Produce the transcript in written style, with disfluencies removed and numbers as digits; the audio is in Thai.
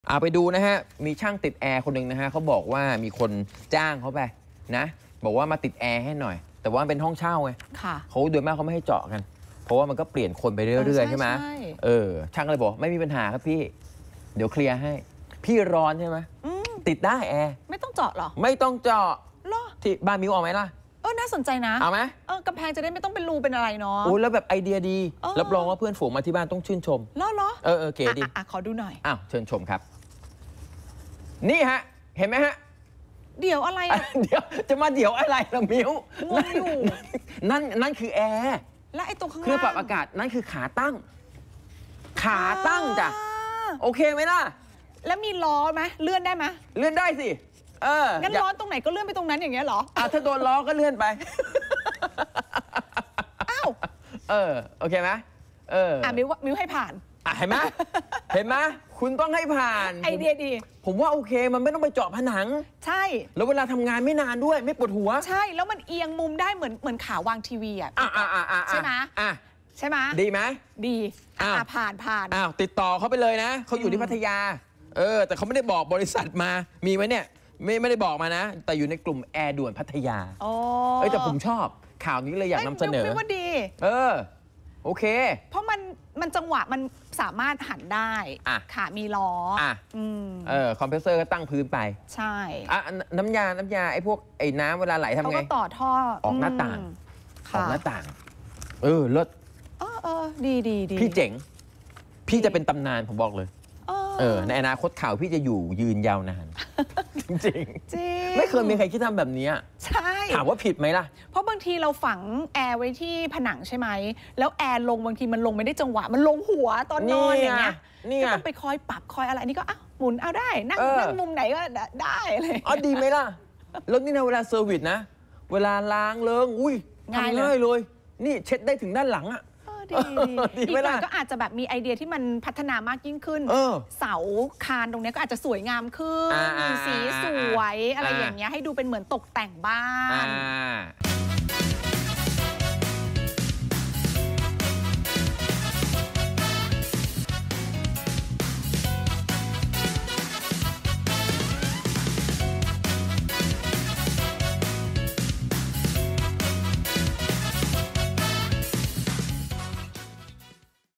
ไปดูนะฮะมีช่างติดแอร์คนหนึ่งนะฮะเขาบอกว่ามีคนจ้างเขาไปนะบอกว่ามาติดแอร์ให้หน่อยแต่ว่าเป็นห้องเช่าไงเขาโดยมากเขาไม่ให้เจาะกันเพราะว่ามันก็เปลี่ยนคนไปเรื่อยๆใช่ไหมช่างก็เลยบอกไม่มีปัญหาครับพี่เดี๋ยวเคลียร์ให้พี่ร้อนใช่ไหมติดได้แอร์ไม่ต้องเจาะหรอไม่ต้องเจาะที่บ้านมิวเอาไหมล่ะน่าสนใจนะเอาไหมกำแพงจะได้ไม่ต้องเป็นรูเป็นอะไรเนาะโอ้แล้วแบบไอเดียดีรับรองว่าเพื่อนฝูงมาที่บ้านต้องชื่นชมเหรอเก๋ดีขอดูหน่อยเชิญชมครับนี่ฮะเห็นไหมฮะเดี๋ยวอะไรเดี๋ยวจะมาเดี๋ยวอะไรล่ะมิวงงอยู่นั่นคือแอร์และไอ้ตรงข้างล่างเครื่องปรับอากาศนั่นคือขาตั้งจ้ะโอเคไหมล่ะแล้วมีล้อไหมเลื่อนได้ไหมเลื่อนได้สิงั้นล้อตรงไหนก็เลื่อนไปตรงนั้นอย่างเงี้ยเหรอถ้าโดนล้อก็เลื่อนไปโอเคไหมมิวให้ผ่านเห็นไหมคุณต้องให้ผ่านไอเดียดีผมว่าโอเคมันไม่ต้องไปเจาะผนังใช่แล้วเวลาทำงานไม่นานด้วยไม่ปวดหัวใช่แล้วมันเอียงมุมได้เหมือนขาวางทีวีใช่ไหมใช่ไหมดีไหมดีผ่านติดต่อเขาไปเลยนะเขาอยู่ที่พัทยาแต่เขาไม่ได้บอกบริษัทมามีไหมเนี่ยไม่ได้บอกมานะแต่อยู่ในกลุ่มแอร์ด่วนพัทยาแต่ผมชอบข่าวนี้เลยอยากนำเสนอไม่ว่าดีโอเคเพราะมันจังหวะมันสามารถหันได้ขามีล้อคอมเพรสเซอร์ก็ตั้งพื้นไปใช่น้ำยาไอ้พวกไอ้น้ำเวลาไหลทำไงเขาก็ต่อท่อออกหน้าต่างเลิศดีพี่เจ๋งพี่จะเป็นตำนานผมบอกเลยในอนาคตข่าวพี่จะอยู่ยืนยาวนานจริงไม่เคยมีใครคิดทำแบบนี้ใช่ถามว่าผิดไหมล่ะเพราะบางทีเราฝังแอร์ไว้ที่ผนังใช่ไหมแล้วแอร์ลงบางทีมันลงไม่ได้จังหวะมันลงหัวตอนนอนอย่างเงี้ยก็ต้องไปคอยปรับคอยอะไรนี่ก็หมุนเอาได้นั่งมุมไหนก็ได้เลยดีไหมล่ะแล้วนี่นะเวลาเซอร์วิสนะเวลาล้างเลิ้งง่ายเลยนี่เช็ดได้ถึงด้านหลังอีกหน่อยก็อาจจะแบบมีไอเดียที่มันพัฒนามากยิ่งขึ้นเสาคานตรงนี้ก็อาจจะสวยงามขึ้นมีสีสวยอะไรอย่างเงี้ยให้ดูเป็นเหมือนตกแต่งบ้าน